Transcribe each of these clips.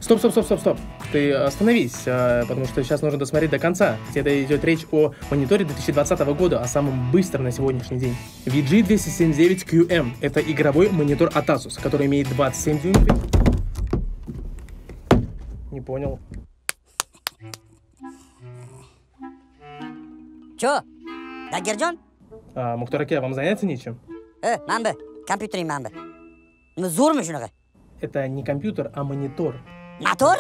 Стоп, стоп, стоп, стоп, стоп. Ты остановись, потому что сейчас нужно досмотреть до конца. Это идет речь о мониторе 2020 года, о самом быстром на сегодняшний день. VG279QM – это игровой монитор от Asus, который имеет 27 дюймов. Не понял. Чё? Дагерджон? Мухтараке, вам заняться нечем? Манбы, компьютерим манбы. Ну, зурмы шунака. Это не компьютер, а монитор. Мотор?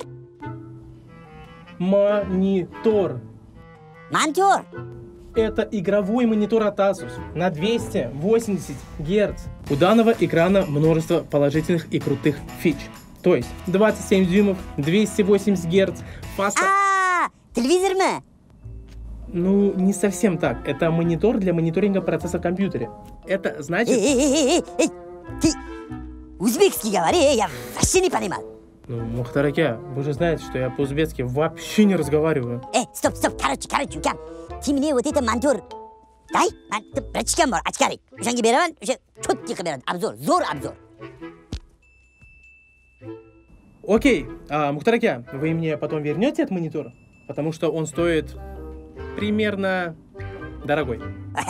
Монитор. Монтёр? Это игровой монитор от Asus на 280 Гц. У данного экрана множество положительных и крутых фич. То есть 27 дюймов, 280 Гц, фаста... Телевизор мы? Ну, не совсем так. Это монитор для мониторинга процесса в компьютере. Это значит... Ты узбекский говори, я вообще не понимал. Ну, Мухтараке, вы же знаете, что я по-узбекски вообще не разговариваю. Стоп, короче, Укам. Ты мне вот это монтор дай, прочкам бар, очкарик. Ушанги береман, уже чётко берем, обзор, зор обзор. Окей, Мухтараке, вы мне потом вернете этот монитор? Потому что он стоит примерно дорогой.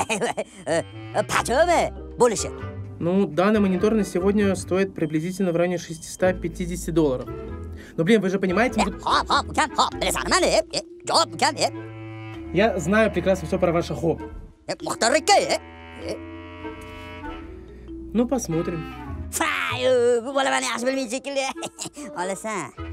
Почему? Больше. Ну, данный монитор на сегодня стоит приблизительно в районе $650. Но, блин, вы же понимаете... Я знаю прекрасно все про ваше хобби. Ну, посмотрим. Bu bola meni yaxshi bilmaydi shekilli. Olasan.